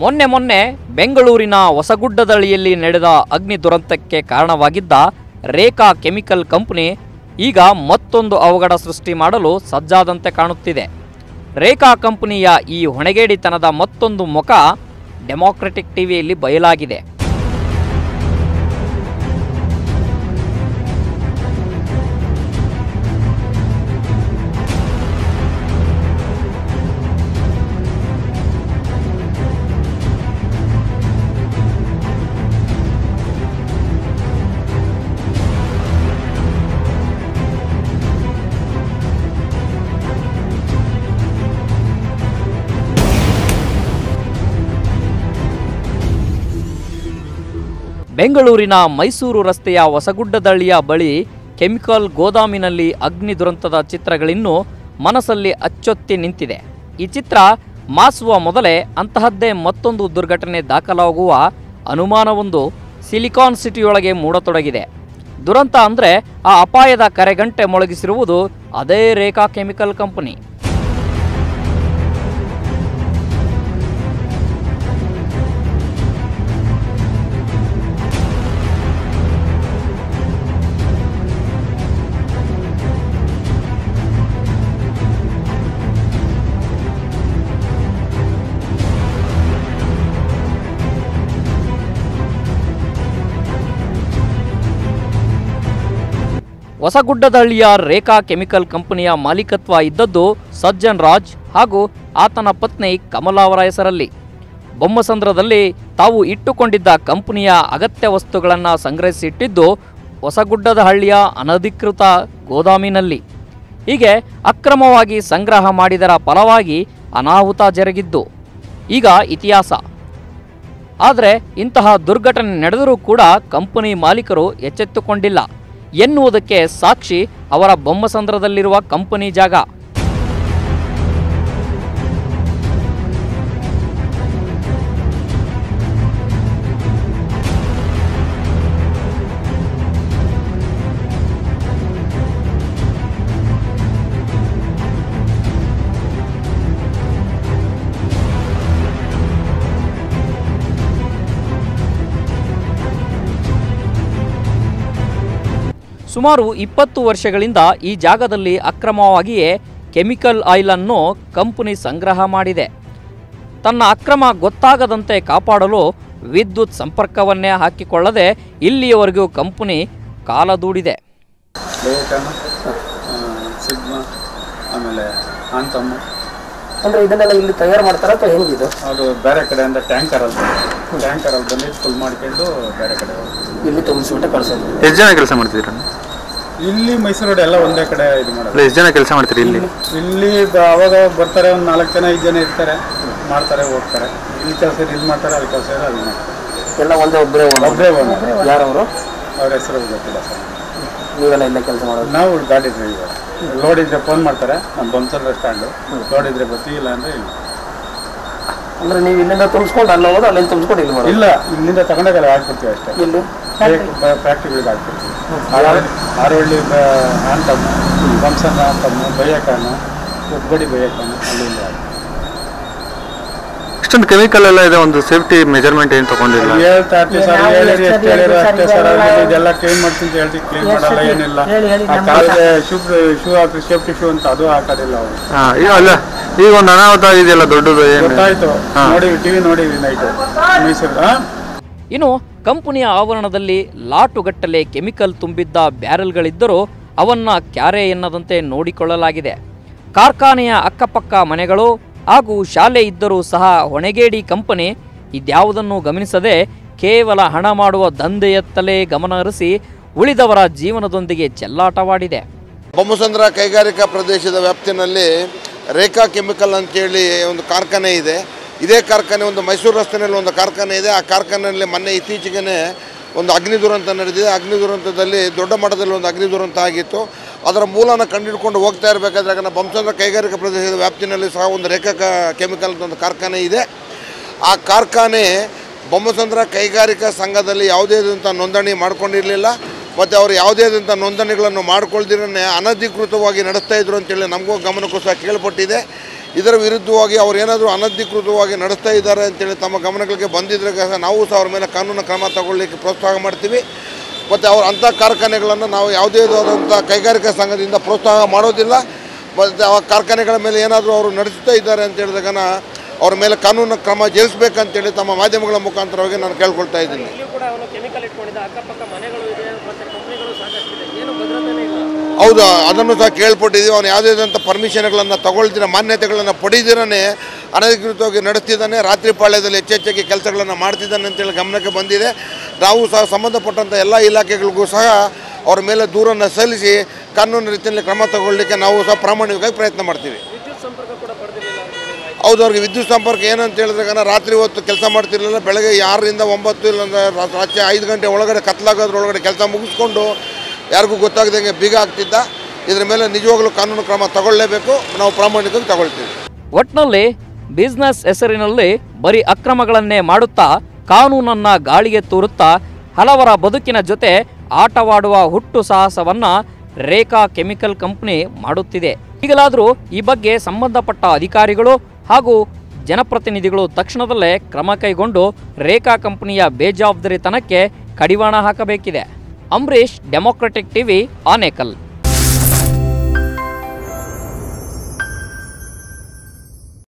ಮೊನ್ನೆ ಬೆಂಗಳೂರಿನ ಹೊಸಗುಡ್ಡದಹಳ್ಳಿಯಲ್ಲಿ ನಡೆದ ಅಗ್ನಿ ದುರಂತಕ್ಕೆ ಕಾರಣವಾಗಿದ್ದ ರೇಖಾ ಕೆಮಿಕಲ್ ಕಂಪನಿ ಈಗ ಮತ್ತೊಂದು ಅವಘಡ ಸೃಷ್ಟಿ ಮಾಡಲು ಸಜ್ಜಾದಂತೆ ಕಾಣುತ್ತಿದೆ. ರೇಖಾ ಕಂಪನಿಯ ಈ ಹೊಣೆಗೇಡಿತನದ ಮತ್ತೊಂದು ಮುಖ ಡೆಮೊಕ್ರೆಟಿಕ್ ಟಿವಿಯಲ್ಲಿ ಬಯಲಾಗಿದೆ. ಬೆಂಗಳೂರಿನ ಮೈಸೂರು ರಸ್ತೆಯ ಹೊಸಗುಡ್ಡದಹಳ್ಳಿಯ ಬಳಿ ಕೆಮಿಕಲ್ ಗೋದಾಮಿನಲ್ಲಿ ಅಗ್ನಿ ದುರಂತದ ಚಿತ್ರಗಳಿನ್ನೂ ಮನಸ್ಸಲ್ಲಿ ಅಚ್ಚೊತ್ತಿ ನಿಂತಿದೆ. ಈ ಚಿತ್ರ ಮಾಸುವ ಮೊದಲೇ ಅಂತಹದ್ದೇ ಮತ್ತೊಂದು ದುರ್ಘಟನೆ ದಾಖಲಾಗುವ ಅನುಮಾನವೊಂದು ಸಿಲಿಕಾನ್ ಸಿಟಿಯೊಳಗೆ ಮೂಡತೊಡಗಿದೆ. ದುರಂತ ಅಂದರೆ ಆ ಅಪಾಯದ ಕರೆಗಂಟೆ ಮೊಳಗಿಸಿರುವುದು ಅದೇ ರೇಖಾ ಕೆಮಿಕಲ್ ಕಂಪನಿ. ಹೊಸಗುಡ್ಡದಹಳ್ಳಿಯ ರೇಖಾ ಕೆಮಿಕಲ್ ಕಂಪನಿಯ ಮಾಲೀಕತ್ವ ಇದ್ದದ್ದು ಸಜ್ಜನ್ ರಾಜ್ ಹಾಗೂ ಆತನ ಪತ್ನಿ ಕಮಲಾ ಅವರ ಹೆಸರಲ್ಲಿ. ಬೊಮ್ಮಸಂದ್ರದಲ್ಲಿ ತಾವು ಇಟ್ಟುಕೊಂಡಿದ್ದ ಕಂಪನಿಯ ಅಗತ್ಯ ವಸ್ತುಗಳನ್ನು ಸಂಗ್ರಹಿಸಿಟ್ಟಿದ್ದು ಹೊಸಗುಡ್ಡದಹಳ್ಳಿಯ ಅನಧಿಕೃತ ಗೋದಾಮಿನಲ್ಲಿ. ಹೀಗೆ ಅಕ್ರಮವಾಗಿ ಸಂಗ್ರಹ ಮಾಡಿದರ ಫಲವಾಗಿ ಅನಾಹುತ ಜರುಗಿದ್ದು ಈಗ ಇತಿಹಾಸ. ಆದರೆ ಇಂತಹ ದುರ್ಘಟನೆ ನಡೆದರೂ ಕೂಡ ಕಂಪನಿ ಮಾಲೀಕರು ಎಚ್ಚೆತ್ತುಕೊಂಡಿಲ್ಲ ಎನ್ನುವುದಕ್ಕೆ ಸಾಕ್ಷಿ ಅವರ ಬೊಮ್ಮಸಂದ್ರದಲ್ಲಿರುವ ಕಂಪನಿ ಜಾಗ. ಸುಮಾರು 20 ವರ್ಷಗಳಿಂದ ಈ ಜಾಗದಲ್ಲಿ ಅಕ್ರಮವಾಗಿಯೇ ಕೆಮಿಕಲ್ ಆಯಿಲ್ ಅನ್ನು ಕಂಪನಿ ಸಂಗ್ರಹ ಮಾಡಿದೆ. ತನ್ನ ಅಕ್ರಮ ಗೊತ್ತಾಗದಂತೆ ಕಾಪಾಡಲು ವಿದ್ಯುತ್ ಸಂಪರ್ಕವನ್ನೇ ಹಾಕಿಕೊಳ್ಳದೆ ಇಲ್ಲಿಯವರೆಗೂ ಕಂಪನಿ ಕಾಲ ದೂಡಿದೆ. ಅಂದ್ರೆ ಇದನ್ನೆಲ್ಲ ಇಲ್ಲಿ ತಯಾರು ಮಾಡ್ತಾರ ಅಥವಾ ಹೆಂಗಿದು? ಅದು ಬೇರೆ ಕಡೆಯಿಂದ ಟ್ಯಾಂಕರಲ್ಲಿ ಬಂದು ಫುಲ್ ಮಾಡ್ಕೊಂಡು ಬೇರೆ ಕಡೆ ಇಲ್ಲಿ ತುಂಬಿಸ್ಬಿಟ್ಟು ಕಳ್ಸೋದು. ಎಷ್ಟು ಜನ ಕೆಲಸ ಮಾಡ್ತಿದ್ದೀರಾ ಇಲ್ಲಿ? ಮೈಸೂರು ಎಲ್ಲ ಒಂದೇ ಕಡೆ ಇದು ಮಾಡೋದು. ಎಷ್ಟು ಜನ ಕೆಲಸ ಮಾಡ್ತೀರಿ ಇಲ್ಲಿ? ಅವಾಗ ಬರ್ತಾರೆ, ಒಂದು 4 ಜನ 5 ಜನ ಇರ್ತಾರೆ, ಮಾಡ್ತಾರೆ, ಹೋಗ್ತಾರೆ. ಇಲ್ಲಿ ಕೆಲಸ ಇಲ್ಲಿ ಮಾಡ್ತಾರೆ, ಅಲ್ಲಿ ಕೆಲಸ ಅಲ್ಲಿ ಮಾಡ್ತಾರೆ. ಎಲ್ಲ ಒಂದೇ ಒಬ್ಬರೇ ಯಾರವರು? ಅವ್ರ ಹೆಸರು ಗೊತ್ತಿಲ್ಲ ಸರ್. ನೀವೆಲ್ಲ ಇಲ್ಲೇ ಕೆಲಸ ಮಾಡೋದು? ನಾವು ಗಾಡಿ ಡ್ರೈವರ್. ಲೋಡ್ ಇದ್ರೆ ಫೋನ್ ಮಾಡ್ತಾರೆ, ನಮ್ಮ ಬೊಮ್ಮಸಂದ್ರ ಸ್ಟ್ಯಾಂಡು. ಲೋಡ್ ಇದ್ರೆ ಬರ್ತೀವಿ, ಇಲ್ಲ ಅಂದರೆ ಇಲ್ಲ. ಅಂದ್ರೆ ನೀವು ಇಲ್ಲಿಂದ ತುಂಬಿಸ್ಕೊಂಡು ಅಲ್ಲಿ ಹೋಗೋದು, ಅಲ್ಲಿಂದ ತುಂಬಿಸ್ಕೊಂಡು ಇಲ್ಲಿ ಮಾಡೋದು? ಇಲ್ಲ, ಇಲ್ಲಿಂದ ತಗೊಂಡಾಗ ಹಾಕ್ಬಿಡ್ತೀವಿ ಅಷ್ಟೇ. ಇಲ್ಲಿ ಫ್ಯಾಕ್ಟ್ರಿಗಳಿಗೆ ಹಾಕ್ಬಿಡ್ತೀವಿ. ಆರೋಳ್ಳಿ ಅಂತಮ್ಮ, ಬೊಮ್ಮಸಂದ್ರ ಅಂತಮ್ಮ, ಬೈಯಕಾನು, ಉಪ್ಪಡಿ ಬೈಯಕಾನು, ಅಲ್ಲಿಂದ ಇಷ್ಟೊಂದು ಕೆಮಿಕಲ್ ಎಲ್ಲ ಇದೆ. ಒಂದು ಸೇಫ್ಟಿ ಮೆಜರ್ಮೆಂಟ್ ಏನು ತಗೊಂಡಿಲ್ಲ? ಹೇಳ್ತಾ ಇರ್ತೀವಿ ಸರ್, ಹೇಳಿರಿ ಎಷ್ಟು ಹೇಳಿರೋ ಅಷ್ಟೇ ಸರ್. ಇದೆಲ್ಲ ಕ್ಲೀನ್ ಮಾಡ್ತೀನಿ ಅಂತ ಹೇಳ್ತೀವಿ, ಕ್ಲೀನ್ ಮಾಡಲ್ಲ, ಏನಿಲ್ಲ. ಕಾಲಿಗೆ ಶೂ ಹಾಕಿ ಸೇಫ್ಟಿ ಶೂ ಅಂತ ಅದು ಹಾಕೋದಿಲ್ಲ ಅವರು. ಅಲ್ಲ, ಈಗ ಒಂದು ಅನಾಹುತ ಇದೆಯಲ್ಲ ದೊಡ್ಡದು, ಗೊತ್ತಾಯ್ತು, ನೋಡಿವಿ, ಟಿವಿ ನೋಡಿವಿ ನೈಟು ಮೈಸೂರು. ಇನ್ನು ಕಂಪನಿಯ ಆವರಣದಲ್ಲಿ ಲಾಟುಗಟ್ಟಲೆ ಕೆಮಿಕಲ್ ತುಂಬಿದ್ದ ಬ್ಯಾರೆಲ್ಗಳಿದ್ದರೂ ಅವನ್ನ ಕ್ಯಾರೆ ಎನ್ನದಂತೆ ನೋಡಿಕೊಳ್ಳಲಾಗಿದೆ. ಕಾರ್ಖಾನೆಯ ಅಕ್ಕಪಕ್ಕ ಮನೆಗಳು ಹಾಗೂ ಶಾಲೆ ಇದ್ದರೂ ಸಹ ಹೊಣೆಗೇಡಿ ಕಂಪನಿ ಇದ್ಯಾವುದನ್ನು ಗಮನಿಸದೆ ಕೇವಲ ಹಣ ಮಾಡುವ ದಂಧೆಯತ್ತಲೇ ಗಮನ ಹರಿಸಿ ಉಳಿದವರ ಜೀವನದೊಂದಿಗೆ ಚೆಲ್ಲಾಟವಾಡಿದೆ. ಬೊಮ್ಮಸಂದ್ರ ಕೈಗಾರಿಕಾ ಪ್ರದೇಶದ ವ್ಯಾಪ್ತಿನಲ್ಲಿ ರೇಖಾ ಕೆಮಿಕಲ್ ಅಂತೇಳಿ ಒಂದು ಕಾರ್ಖಾನೆ ಇದೆ. ಇದೇ ಕಾರ್ಖಾನೆ ಒಂದು ಮೈಸೂರು ರಸ್ತೆಯಲ್ಲಿ ಒಂದು ಕಾರ್ಖಾನೆ ಇದೆ. ಆ ಕಾರ್ಖಾನೆಯಲ್ಲಿ ಮೊನ್ನೆ ಇತ್ತೀಚೆಗೆ ಒಂದು ಅಗ್ನಿ ದುರಂತ ನಡೆದಿದೆ. ಅಗ್ನಿ ದುರಂತದಲ್ಲಿ ದೊಡ್ಡ ಮಟ್ಟದಲ್ಲಿ ಒಂದು ಅಗ್ನಿ ದುರಂತ ಆಗಿತ್ತು. ಅದರ ಮೂಲನ ಕಂಡುಹಿಡ್ಕೊಂಡು ಹೋಗ್ತಾ ಇರಬೇಕಾದ್ರೆ ನಮ್ಮ ಬೊಮ್ಮಸಂದ್ರ ಕೈಗಾರಿಕಾ ಪ್ರದೇಶದ ವ್ಯಾಪ್ತಿನಲ್ಲಿ ಸಹ ಒಂದು ರೇಖಾ ಕೆಮಿಕಲ್ ಒಂದು ಕಾರ್ಖಾನೆ ಇದೆ. ಆ ಕಾರ್ಖಾನೆ ಬೊಮ್ಮಸಂದ್ರ ಕೈಗಾರಿಕಾ ಸಂಘದಲ್ಲಿ ಯಾವುದೇ ನೋಂದಣಿ ಮಾಡ್ಕೊಂಡಿರಲಿಲ್ಲ. ಮತ್ತು ಅವರು ಯಾವುದೇ ನೋಂದಣಿಗಳನ್ನು ಮಾಡ್ಕೊಳ್ದಿರೇ ಅನಧಿಕೃತವಾಗಿ ನಡೆಸ್ತಾ ಇದ್ರು ಅಂತೇಳಿ ನಮಗೂ ಗಮನಕ್ಕೂ ಸಹ ಕೇಳ್ಪಟ್ಟಿದೆ. ಇದರ ವಿರುದ್ಧವಾಗಿ ಅವ್ರು ಏನಾದರೂ ಅನಧಿಕೃತವಾಗಿ ನಡೆಸ್ತಾ ಇದ್ದಾರೆ ಅಂತೇಳಿ ತಮ್ಮ ಗಮನಗಳಿಗೆ ಬಂದಿದ್ರೆ ನಾವು ಸಹ ಅವ್ರ ಮೇಲೆ ಕಾನೂನು ಕ್ರಮ ತಗೊಳ್ಳಿಕ್ಕೆ ಪ್ರೋತ್ಸಾಹ ಮಾಡ್ತೀವಿ. ಮತ್ತು ಅವ್ರ ಅಂಥ ಕಾರ್ಖಾನೆಗಳನ್ನು ನಾವು ಯಾವುದೇ ಆದಂಥ ಕೈಗಾರಿಕಾ ಸಂಘದಿಂದ ಪ್ರೋತ್ಸಾಹ ಮಾಡೋದಿಲ್ಲ. ಮತ್ತು ಆ ಕಾರ್ಖಾನೆಗಳ ಮೇಲೆ ಏನಾದರೂ ಅವರು ನಡೆಸ್ತಾ ಇದ್ದಾರೆ ಅಂತ ಹೇಳಿದಾಗ ಅವ್ರ ಮೇಲೆ ಕಾನೂನು ಕ್ರಮ ಜರುಗಿಸಬೇಕಂತೇಳಿ ತಮ್ಮ ಮಾಧ್ಯಮಗಳ ಮುಖಾಂತರವಾಗಿ ನಾನು ಕೇಳ್ಕೊಳ್ತಾ ಇದ್ದೀನಿ. ಹೌದು, ಅದನ್ನು ಸಹ ಕೇಳ್ಪಟ್ಟಿದ್ದೀವಿ. ಅವನು ಯಾವುದೇ ಆದಂಥ ಪರ್ಮಿಷನ್ಗಳನ್ನು ತಗೊಳ್ದಿರ, ಮಾನ್ಯತೆಗಳನ್ನು ಪಡೆದಿರೇ ಅನಧಿಕೃತವಾಗಿ ನಡೆಸ್ತಿದ್ದಾನೆ, ರಾತ್ರಿ ಪಾಳ್ಯದಲ್ಲಿ ಹೆಚ್ಚೆಚ್ಚಾಗಿ ಕೆಲಸಗಳನ್ನು ಮಾಡ್ತಿದ್ದಾನೆ ಅಂತೇಳಿ ಗಮನಕ್ಕೆ ಬಂದಿದೆ. ನಾವು ಸಹ ಸಂಬಂಧಪಟ್ಟಂಥ ಎಲ್ಲ ಇಲಾಖೆಗಳಿಗೂ ಸಹ ಅವ್ರ ಮೇಲೆ ದೂರನ್ನು ಸಲ್ಲಿಸಿ ಕಾನೂನು ರೀತಿಯಲ್ಲಿ ಕ್ರಮ ತಗೊಳ್ಳಿಕ್ಕೆ ನಾವು ಸಹ ಪ್ರಾಮಾಣಿಕವಾಗಿ ಪ್ರಯತ್ನ ಮಾಡ್ತೀವಿ. ಹೌದು, ಅವ್ರಿಗೆ ವಿದ್ಯುತ್ ಸಂಪರ್ಕ ಏನಂತ ಹೇಳಿದಾಗ ರಾತ್ರಿ ಹೊತ್ತು ಕೆಲಸ ಮಾಡ್ತಿರಲಿಲ್ಲ. ಬೆಳಗ್ಗೆ 6ರಿಂದ 9 ಇಲ್ಲ ರಾತ್ರಿ 5 ಗಂಟೆ ಒಳಗಡೆ ಕತ್ಲಾಗೋದ್ರೊಳಗಡೆ ಕೆಲಸ ಮುಗಿಸ್ಕೊಂಡು ಯಾರಿಗೂ ಗೊತ್ತಾಗದಂಗೆ ಬೀಗ ಆಗ್ತಿದ್ದ. ಇದರ ಮೇಲೆ ನಿಜವಾಗ್ಲೂ ಕಾನೂನು ಕ್ರಮ ತಗೊಳ್ಳೇಬೇಕು. ನಾವು ಪ್ರಾಮಾಣಿಕವಾಗಿ ತಗೊಳ್ತೀವಿ. ಒಟ್ನಲ್ಲಿ ಬಿಸ್ನೆಸ್ ಹೆಸರಿನಲ್ಲಿ ಬರೀ ಅಕ್ರಮಗಳನ್ನೇ ಮಾಡುತ್ತಾ ಕಾನೂನನ್ನ ಗಾಳಿಗೆ ತೂರುತ್ತಾ ಹಲವರ ಬದುಕಿನ ಜೊತೆ ಆಟವಾಡುವ ಹುಟ್ಟು ಸಾಹಸವನ್ನ ರೇಖಾ ಕೆಮಿಕಲ್ ಕಂಪನಿ ಮಾಡುತ್ತಿದೆ. ಈಗಲಾದರೂ ಈ ಬಗ್ಗೆ ಸಂಬಂಧಪಟ್ಟ ಅಧಿಕಾರಿಗಳು ಹಾಗೂ ಜನಪ್ರತಿನಿಧಿಗಳು ತಕ್ಷಣದಲ್ಲೇ ಕ್ರಮ ಕೈಗೊಂಡು ರೇಖಾ ಕಂಪನಿಯ ಬೇಜವಾಬ್ದಾರಿತನಕ್ಕೆ ಕಡಿವಾಣ ಹಾಕಬೇಕಿದೆ. Ambareesh, democratic TV, Anekal.